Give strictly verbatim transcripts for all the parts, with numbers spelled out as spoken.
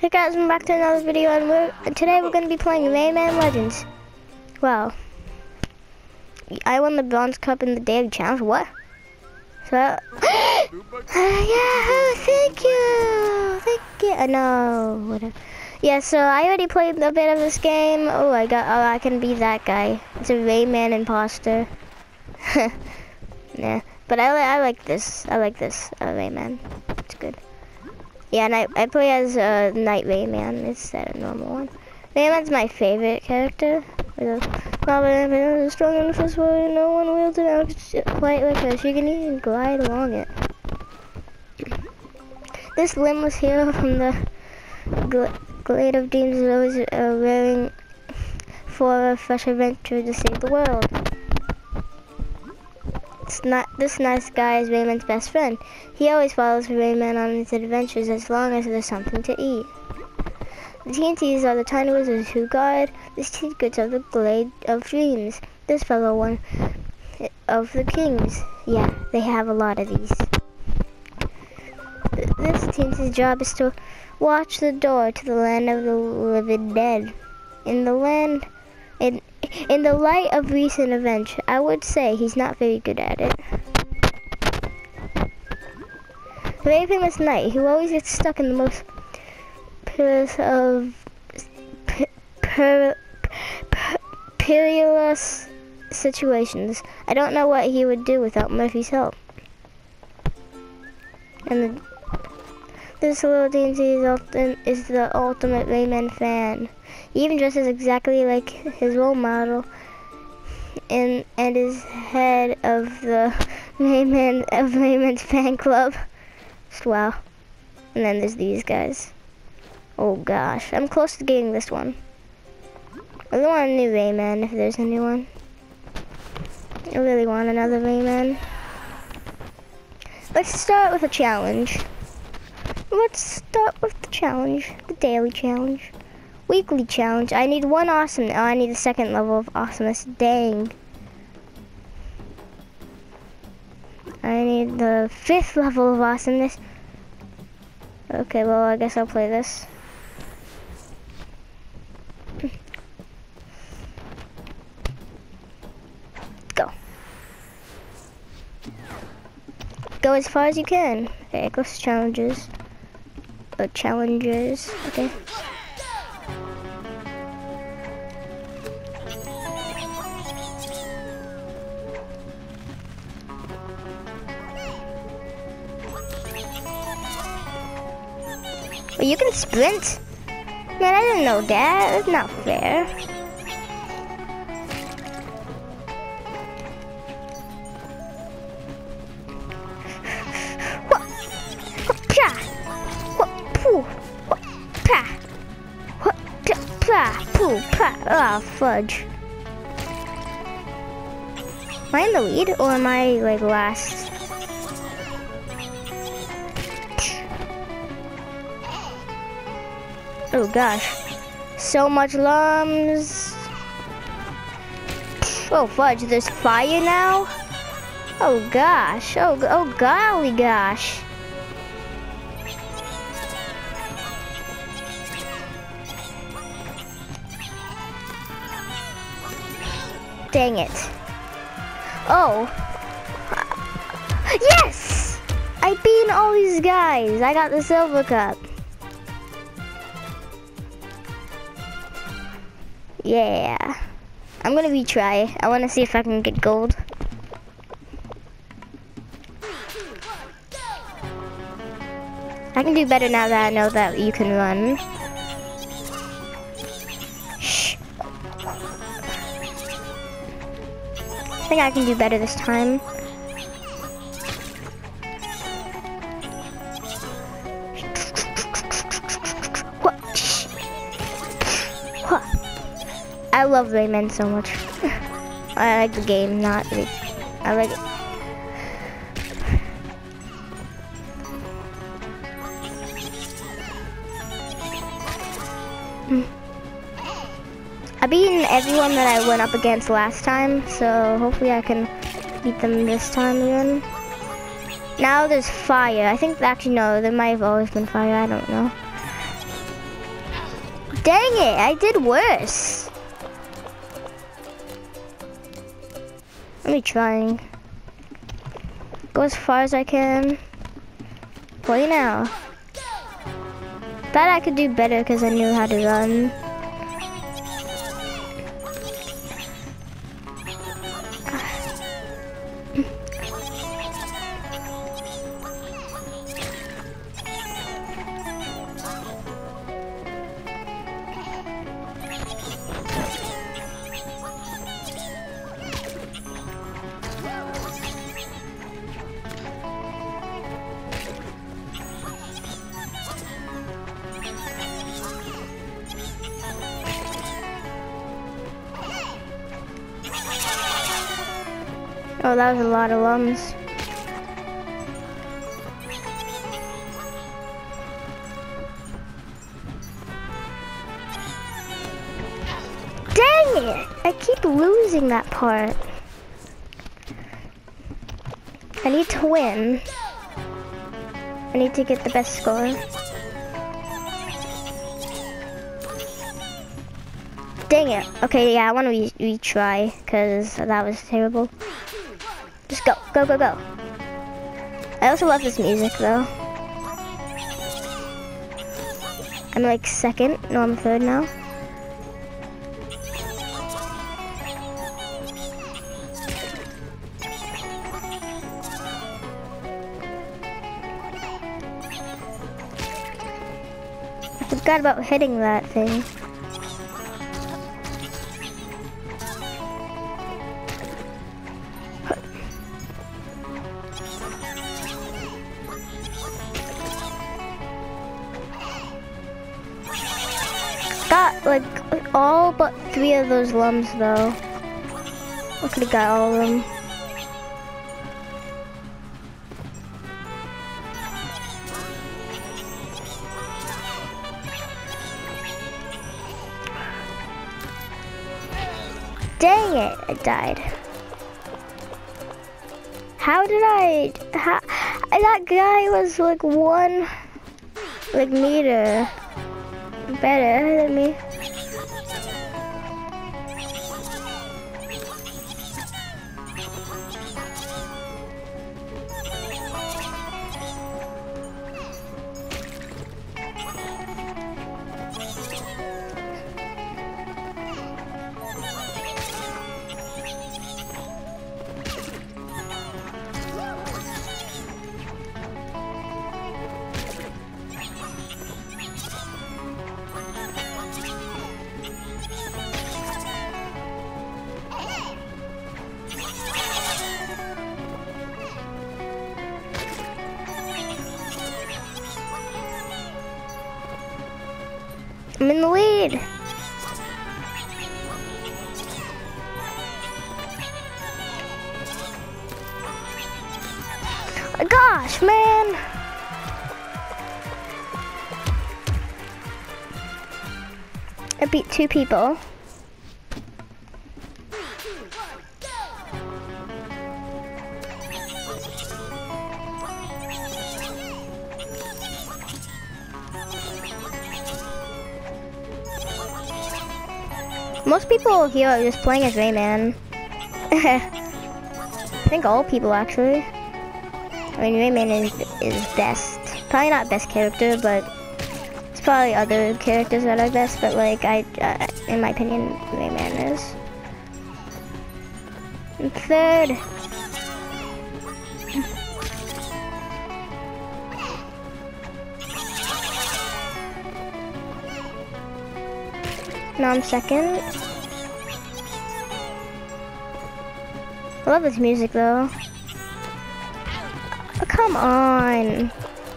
Hey guys, welcome back to another video, and we're and today we're going to be playing Rayman Legends. Wow. I won the bronze cup in the daily challenge. What? So, uh, yeah, thank you, thank you. I know, whatever. Yeah, so I already played a bit of this game. Oh, I got. Oh, I can be that guy. It's a Rayman imposter. Yeah, but I I like this. I like this uh, Rayman. It's good. Yeah, and I, I play as a uh, Night Rayman instead of normal one. Rayman's my favorite character. Robin is strong in the first one, no one wields it out quite like her. She can even glide along it. This limbless hero from the gl Glade of Dreams is always uh, raring for a fresh adventure to save the world. It's not, this nice guy is Rayman's best friend. He always follows Rayman on his adventures as long as there's something to eat. The T N Ts are the tiny wizards who guard the secrets of the Glade of Dreams. This fellow one of the kings. Yeah, they have a lot of these. This T N T's job is to watch the door to the land of the living dead. In the land... In, in the light of recent events, I would say he's not very good at it. A very famous knight who always gets stuck in the most perilous of per, per, perilous situations. I don't know what he would do without Murphy's help. And the, this little D N T is, often, is the ultimate Rayman fan. He even dresses exactly like his role model, and and is head of the Rayman of Rayman's fan club. Just wow. And then there's these guys. Oh gosh, I'm close to getting this one. I really want a new Rayman if there's anyone. I really want another Rayman. Let's start with a challenge. Let's start with the challenge, the daily challenge. Weekly challenge. I need one awesome. Oh, I need the second level of awesomeness. Dang. I need the fifth level of awesomeness. Okay, well, I guess I'll play this. Go. Go as far as you can. Okay, go to challenges. Uh, challenges. Okay. Well, you can sprint? Man, I didn't know that. That's not fair. What? What? Pah! What? Pooh! What? Pah! What? Pah! Pooh! Pah! Ah, fudge. Am I in the lead or am I like last? Oh gosh, so much lums. Oh fudge, there's fire now? Oh gosh, oh, oh golly gosh. Dang it. Oh. Yes! I beat all these guys. I got the silver cup. Yeah, I'm gonna retry. I wanna see if I can get gold. I can do better now that I know that you can run. Shh. I think I can do better this time. I love Rayman so much. I like the game, not the, I like it. I've beaten everyone that I went up against last time, so hopefully I can beat them this time again. Now there's fire. I think, actually no, there might have always been fire, I don't know. Dang it, I did worse. Let me trying. Go as far as I can. Play now. Thought I could do better because I knew how to run. Oh, that was a lot of lums. Dang it! I keep losing that part. I need to win. I need to get the best score. Dang it. Okay, yeah, I want to re retry because that was terrible. Just go, go, go, go. I also love this music though. I'm like second, no, I'm third now. I forgot about hitting that thing. Got like all but three of those lums though. I could have got all of them. Dang it, I died. How did I, how, that guy was like one, like meter better than me. I'm in the lead. Gosh, man. I beat two people. Most people here are just playing as Rayman. I think all people actually. I mean, Rayman is, is best. Probably not best character, but it's probably other characters that are best, but like, I, uh, in my opinion, Rayman is. And third. Now I'm second. I love this music though. Oh, come on.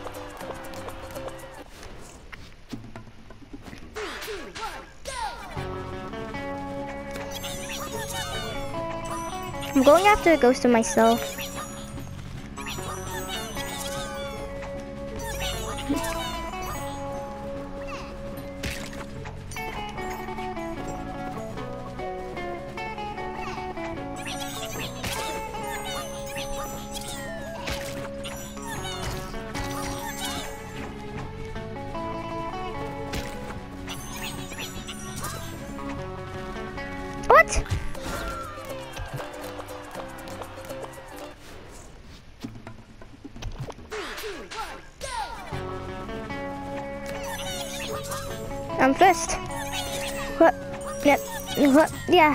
I'm going after a ghost of myself. What? I'm first. What? Yep. What? Yeah.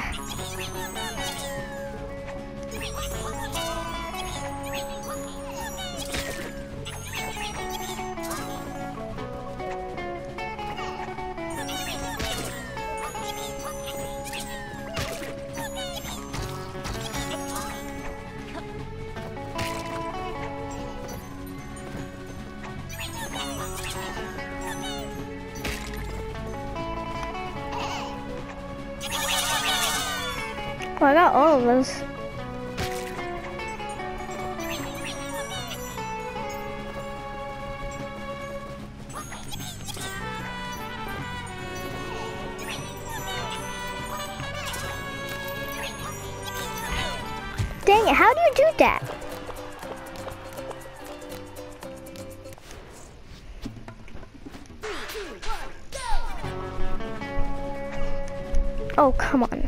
Oh, I got all of those. Dang it, how do you do that? Oh, come on.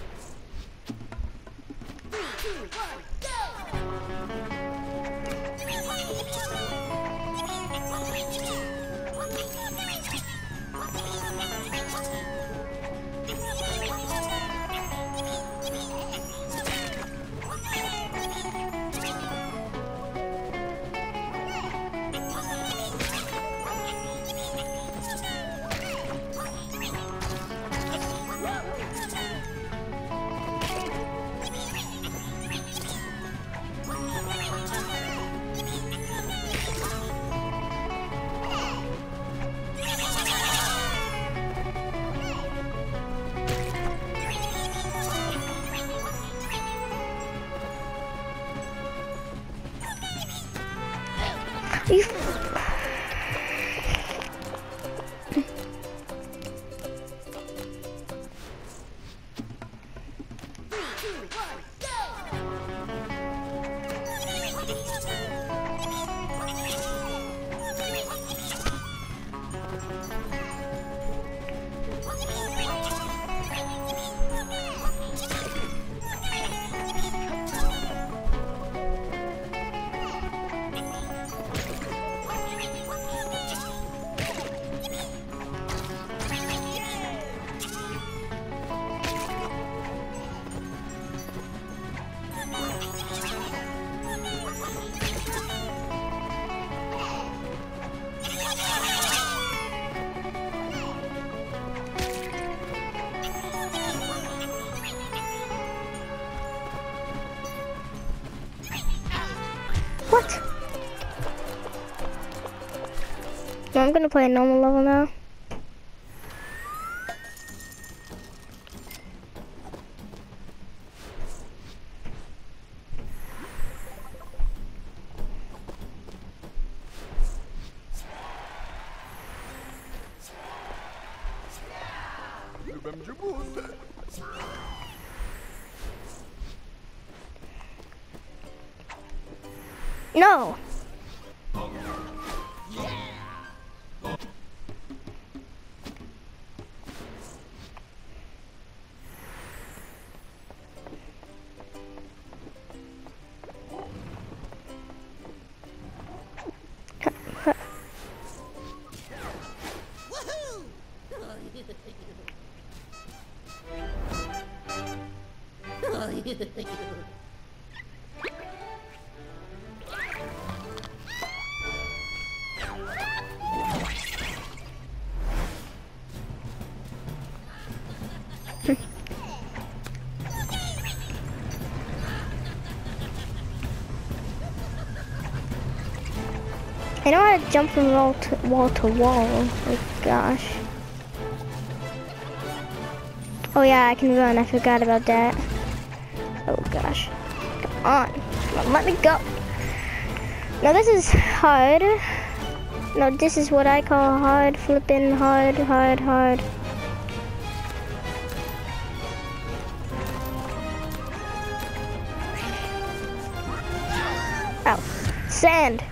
You What? No, I'm gonna play a normal level now. No. I know how to jump from wall to wall to wall. Oh gosh. Oh yeah, I can run. I forgot about that. Oh gosh. Come on. Come on, let me go. Now this is hard. No, this is what I call hard. Flipping hard, hard, hard. Ow. Sand.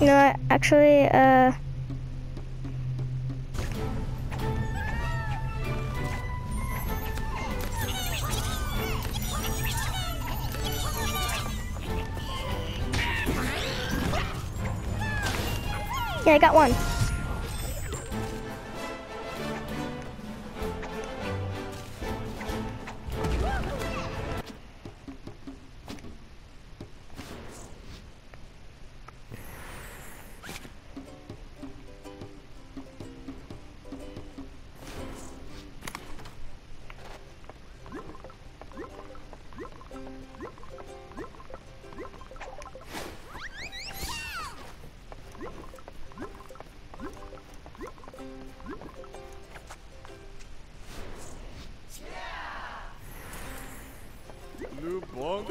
No, actually, uh... yeah, I got one. Blue bong.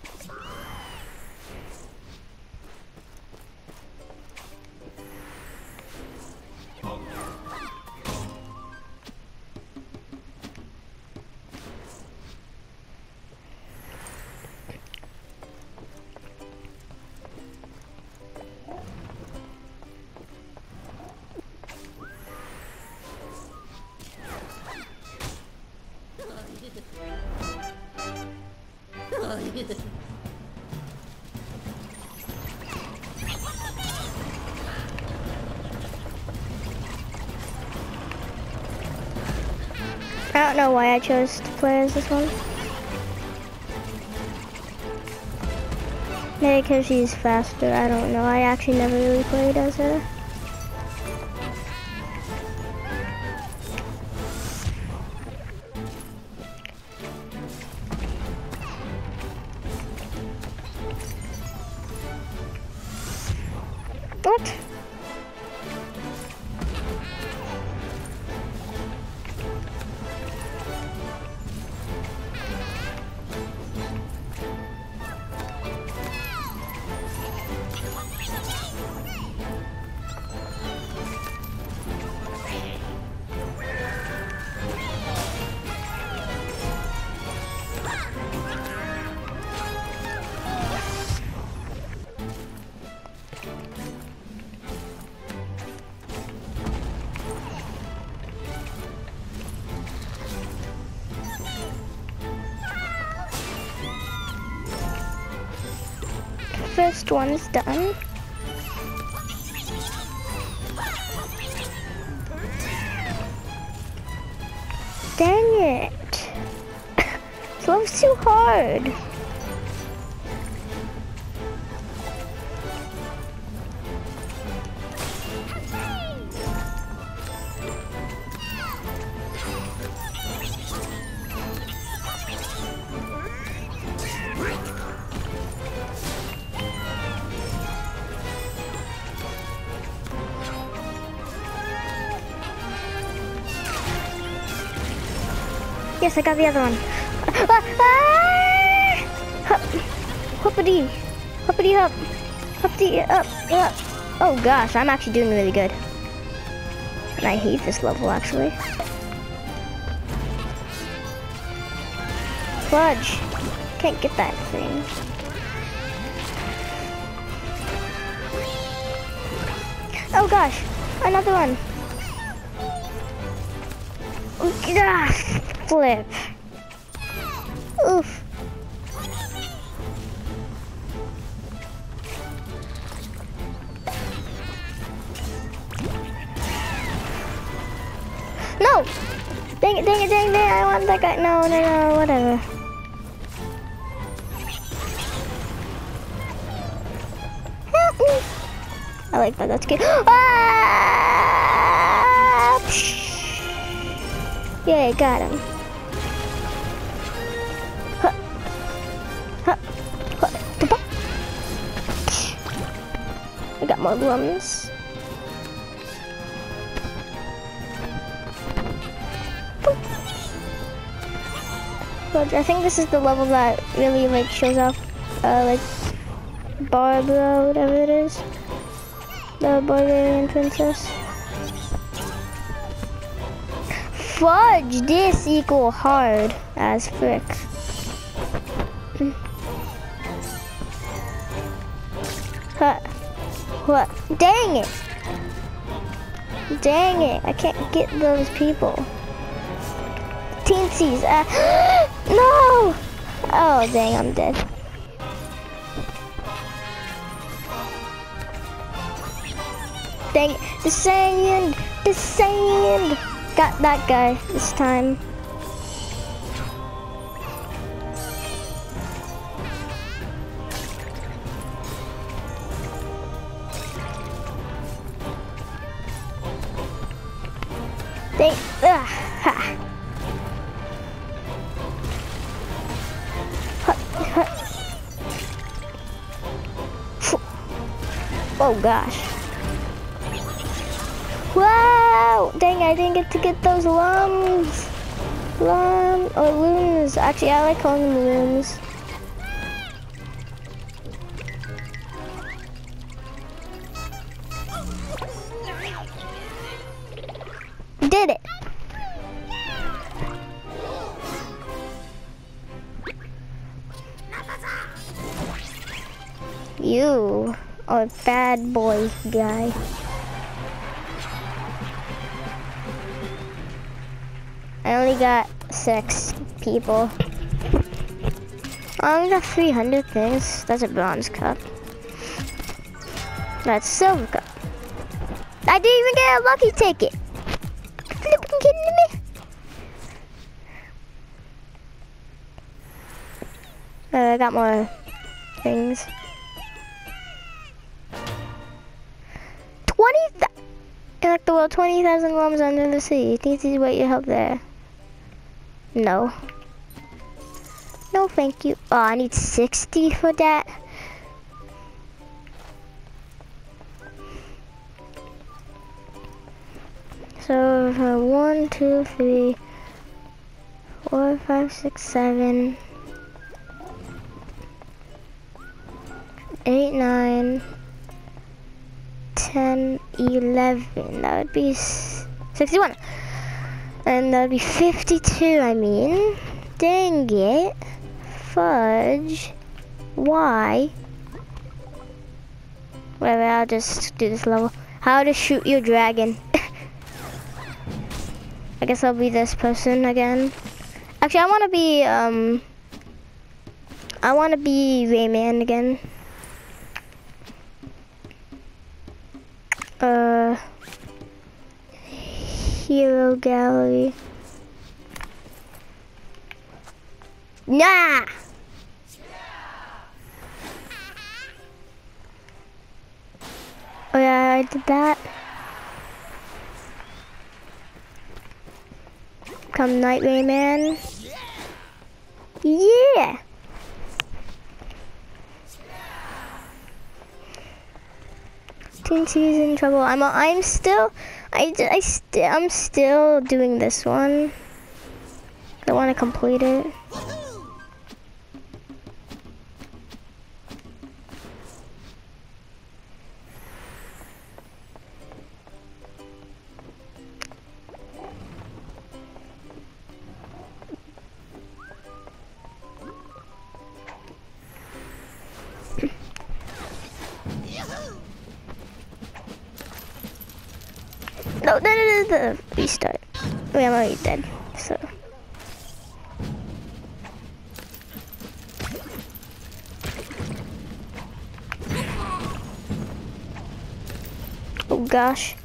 I don't know why I chose to play as this one. Maybe because she's faster, I don't know. I actually never really played as her. What? First one's done. Dang it. This level's too hard. Yes, I got the other one. Ah, ah! Hup, hoppity, hoppity hop, hoppity up, up. Oh gosh, I'm actually doing really good. And I hate this level actually. Fudge, can't get that thing. Oh gosh, another one. Gosh. Flip. Oof. No! Dang it, dang it, dang it, I want that guy. No, no, no, whatever. Help me. I like that, that's good. Ah! Yay, got him. I got more blooms. But I think this is the level that really like shows off, uh, like Barbara, whatever it is, the Barbarian princess. Fudge! This equal hard as frick. Huh. What? Dang it! Dang it! I can't get those people. Teensies! Uh, no! Oh, dang! I'm dead. Dang it! The sand! The sand! Got that guy this time. They, ugh, ha. Hut, hut. Oh gosh. Wow! Dang, I didn't get to get those lums. Lum, or loons. Actually, I like calling them loons. Did it! You are a bad boy guy. I only got six people. I only got three hundred things. That's a bronze cup. That's silver cup. I didn't even get a lucky ticket. Flipping kidding me? Uh, I got more things. twenty thousand! Like the world, twenty thousand lums under the sea. Think you wait your help there? No. No, thank you. Oh, I need sixty for that. So uh, one, two, three, four, five, six, seven, eight, nine, ten, eleven. That would be sixty-one, and that would be fifty-two. I mean, dang it, fudge. Why? Whatever. I'll just do this level. How to shoot your dragon. I guess I'll be this person again. Actually, I want to be, um, I want to be Rayman again. Uh, Hero Gallery. Nah! Oh yeah, I did that. Come Night Rayman. Yeah. Teensy's in trouble. I'm I'm still I I still I'm still doing this one. I want to complete it. No, no, no, no, no, restart. Wait, I'm already dead, so. Oh gosh.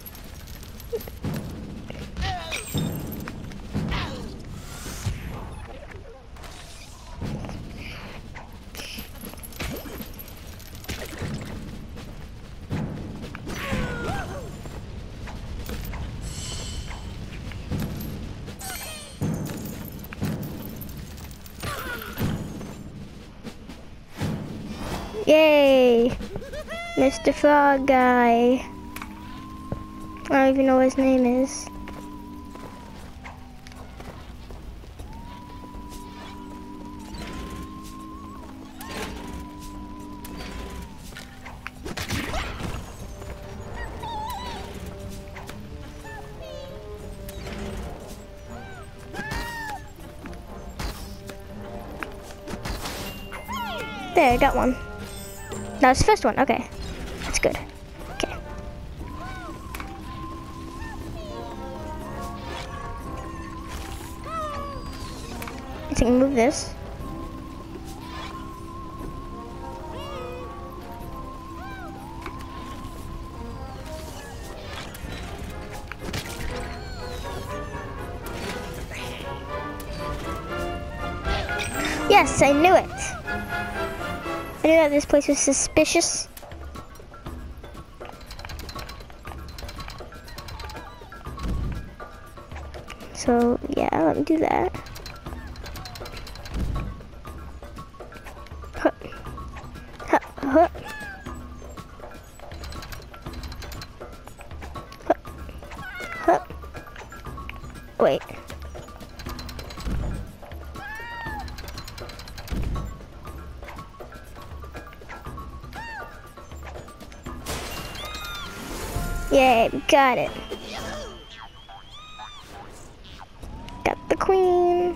Yay! Mister Frog Guy. I don't even know what his name is. There, I got one. That was the first one, okay. That's good. I can move this. Yes, I knew it. I knew that this place was suspicious. So, yeah, let me do that. Huh. Huh. Huh. Huh. Huh. Wait. Yay, got it. Got the queen.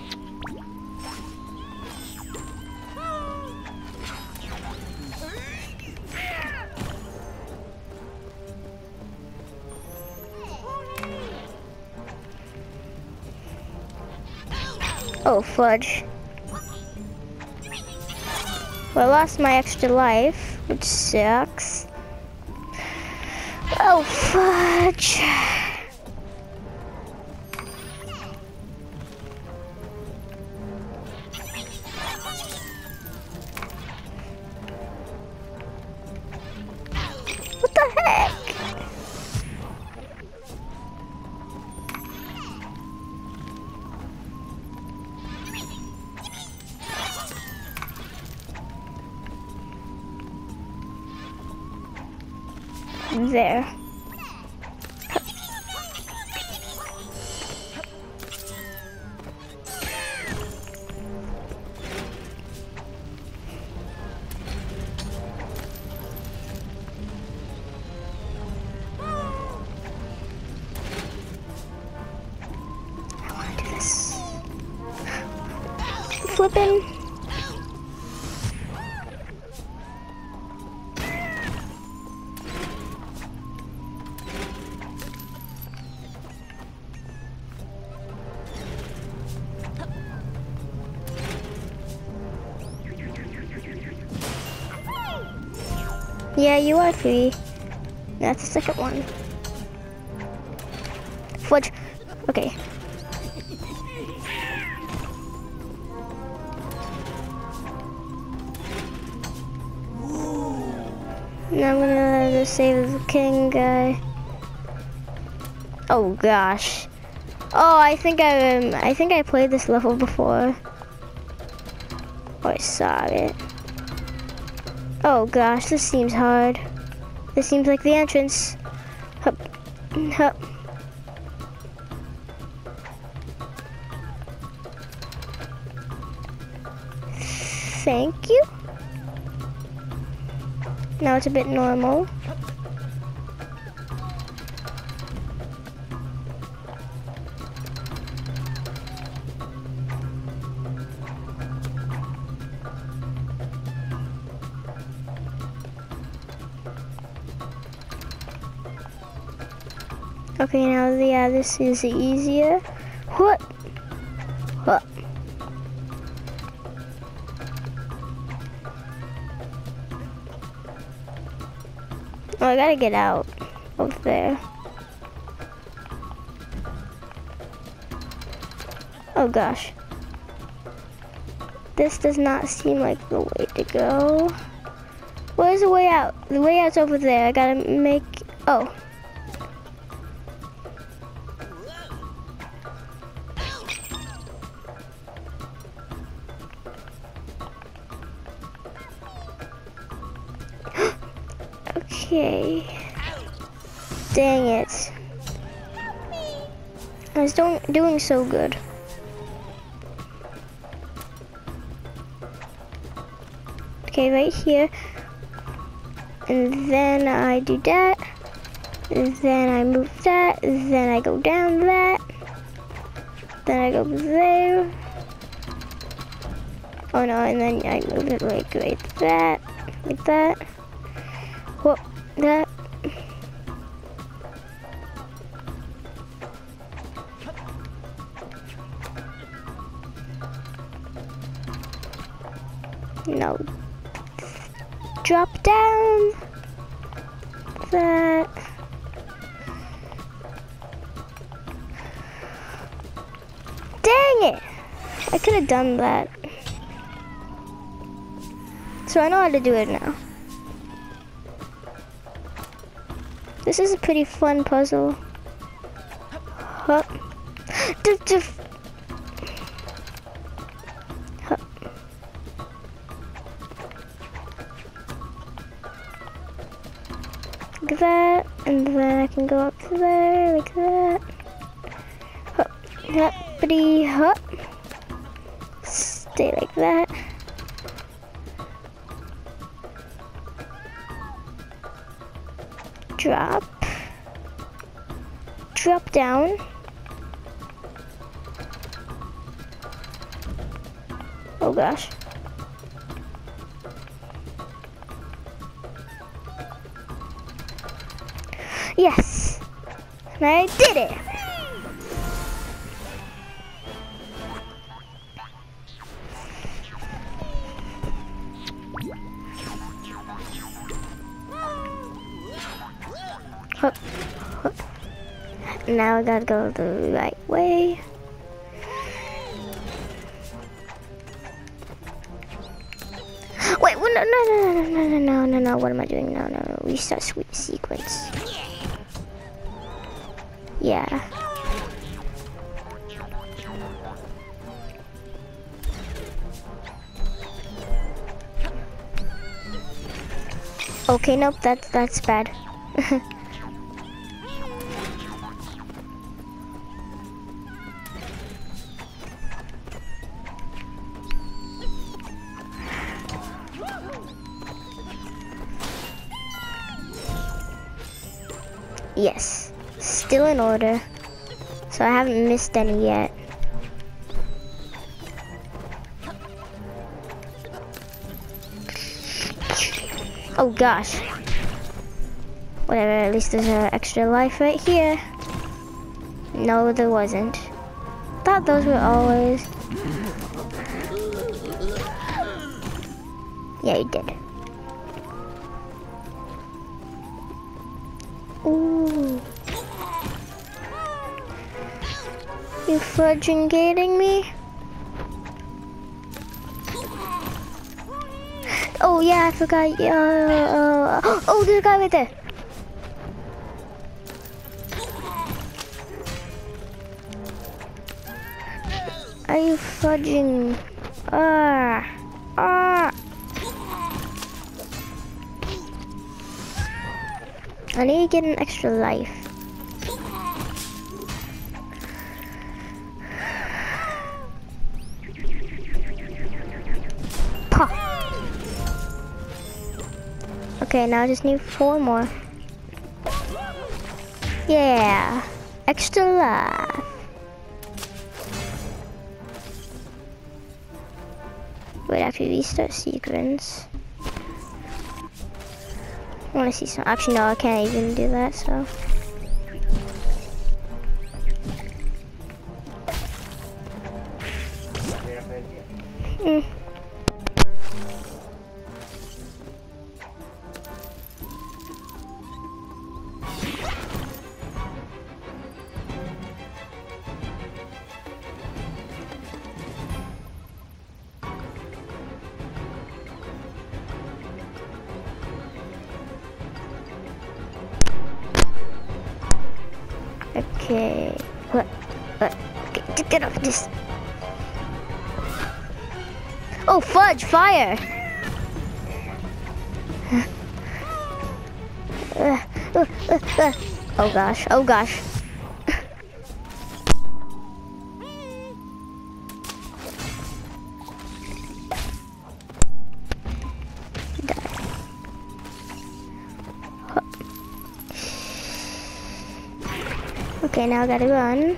Oh, fudge. Well, I lost my extra life, which sucks. Oh, fudge. What the heck? There. Flipping. Yeah, you are free. That's the second one. Fudge. Okay. Now I'm gonna just save the king guy. Oh gosh. Oh, I think I um, I think I played this level before. Or I saw it. Oh gosh, this seems hard. This seems like the entrance. Hup, hup. Thank you. Now it's a bit normal. Okay, now yeah, this is easier. What? What? Oh, I gotta get out of there. Oh gosh. This does not seem like the way to go. Where's the way out? The way out's over there. I gotta make, oh. Okay. Dang it. I was doing, doing so good. Okay, right here. And then I do that. And then I move that. And then I go down that. Then I go there. Oh no, and then I move it like right that. Like that. Whoop, that. No. Drop down. That. Dang it! I could have done that. So I know how to do it now. This is a pretty fun puzzle. Huh. Duh, duh. Huh. Like that, and then I can go up to there, like that. Huh. Hoppity hop. Stay like that. Drop. Drop down. Oh gosh. Yes! And I did it! Hup, hup. Now I gotta go the right way. Wait, no, no, no, no, no, no, no, no, no, what am I doing? No, no, no, restart sweet sequence. Yeah. Okay, nope, that's, that's bad. Yes, still in order. So I haven't missed any yet. Oh gosh. Whatever, at least there's an extra life right here. No, there wasn't. Thought those were always. Yeah, you did. Ooh. You fudging gating me? Oh yeah, I forgot. Uh, uh, oh, there's a guy right there. Are you fudging? Ah, ah. I need to get an extra life. Pah. Okay, now I just need four more. Yeah, extra life. Wait, after restart sequence. I want to see some. Actually, no, I can't even do that. So. Mm. Okay, what, what, okay, get off this. Oh, fudge, fire. Uh, uh, uh, uh. Oh gosh, oh gosh. Okay, now I gotta run.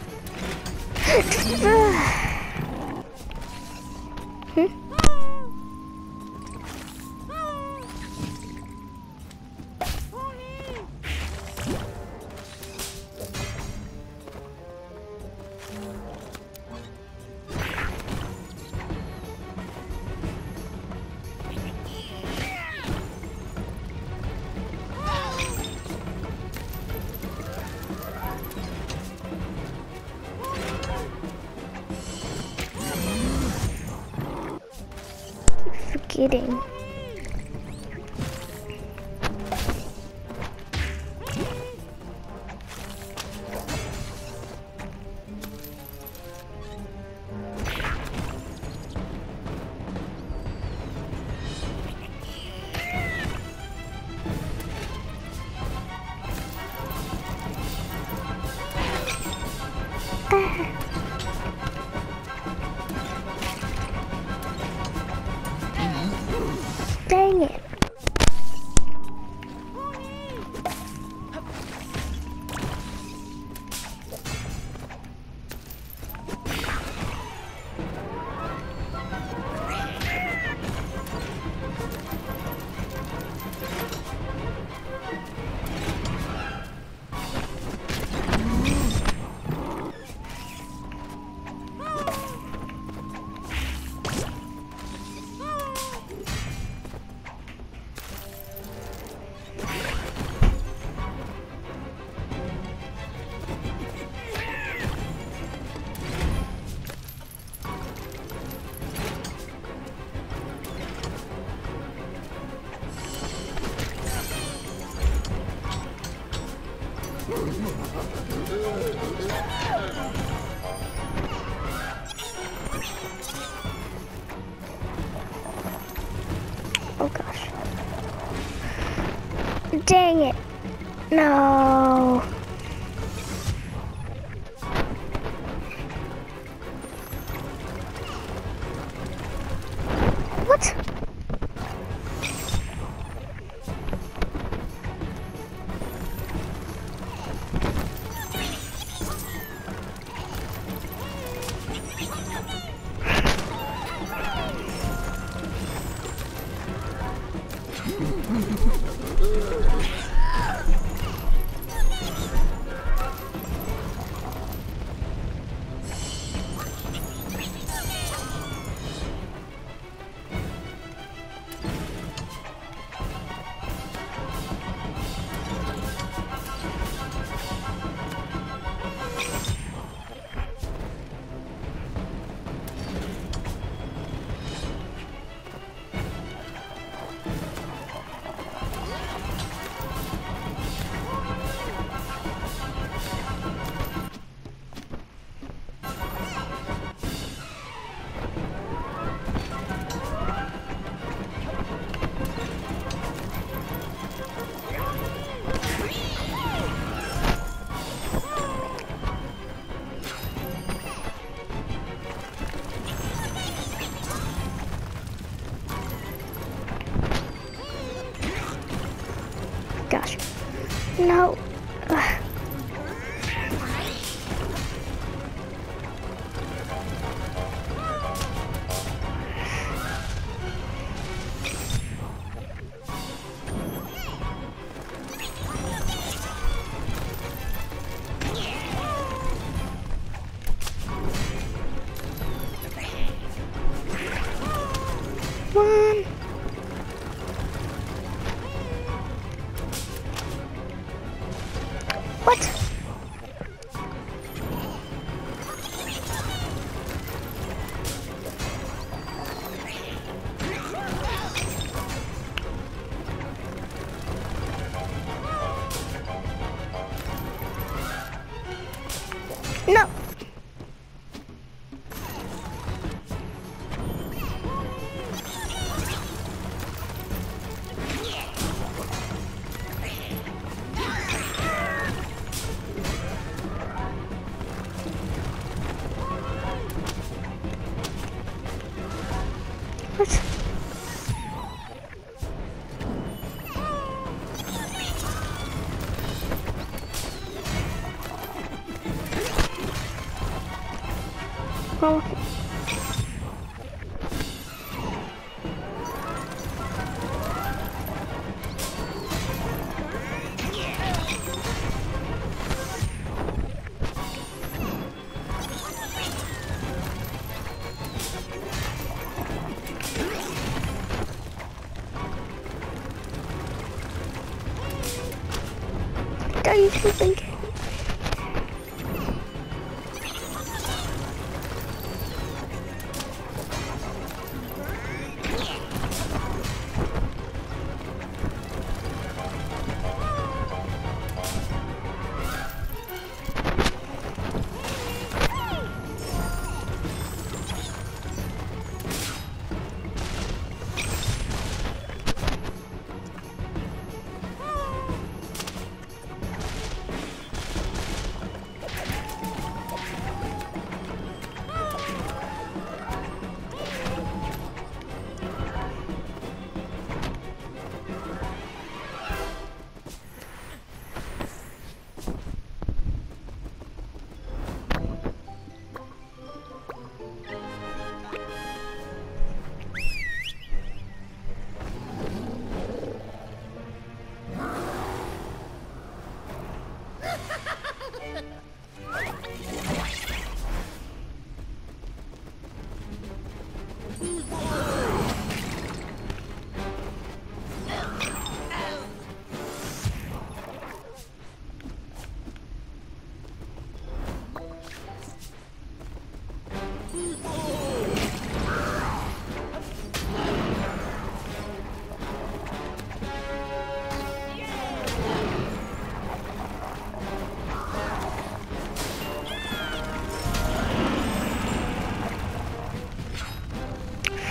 Hmm? cheating. Dang it. Oh gosh. Dang it. No. What? Gosh. No. Ugh. One. What? No. What? Oh. Are you sleeping?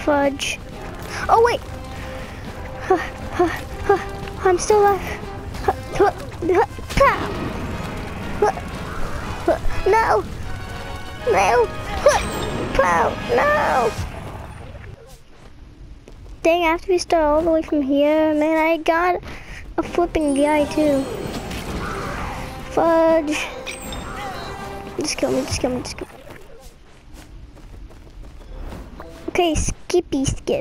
Fudge. Oh wait! I'm still alive. No! No! No! Dang, I have to restart all the way from here. Man, I got a flipping guy too. Fudge. Just kill me, just kill me, just kill me. Okay, skippy skip.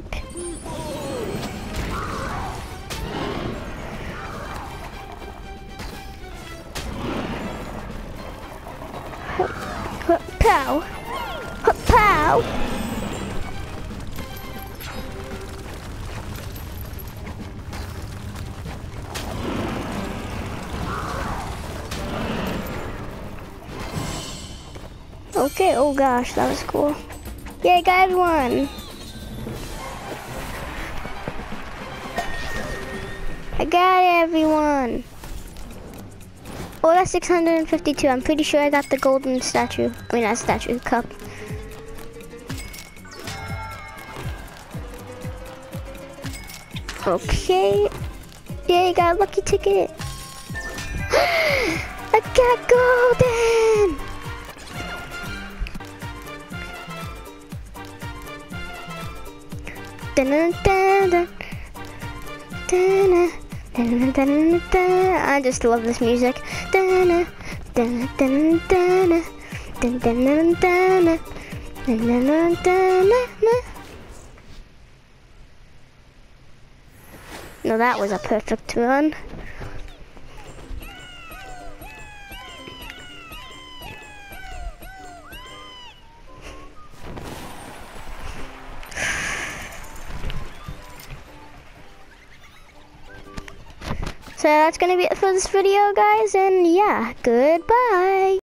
Pow! Pow! Okay, oh gosh, that was cool. Yeah, I got everyone. I got everyone. Oh, that's six hundred fifty-two. I'm pretty sure I got the golden statue. I mean, not statue, cup. Okay. Yeah, you got a lucky ticket. I got golden. Dun dun dun dun. Dun dun dun dun. I just love this music. Dun dun dun dun dun dun dun dun dun dun. No, that was a perfect run. So that's gonna be it for this video, guys, and yeah, goodbye.